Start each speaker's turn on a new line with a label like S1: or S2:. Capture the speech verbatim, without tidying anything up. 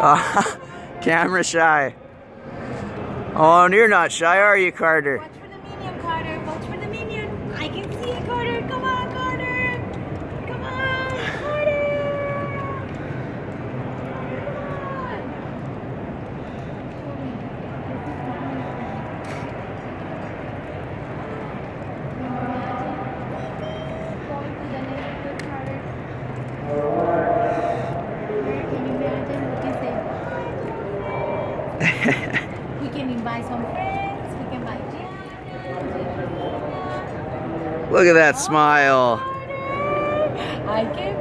S1: Oh, camera shy. Oh, and you're not shy, are you, Carter?
S2: Watch for the minion, Carter. Watch for the minion. I can see it, Carter. Come on, Carter. Come on, Carter. Going to the neighborhood, Carter. Can you imagine? We can say bye. We can invite some friends. We can buy gin.
S1: Look at that smile.
S2: I can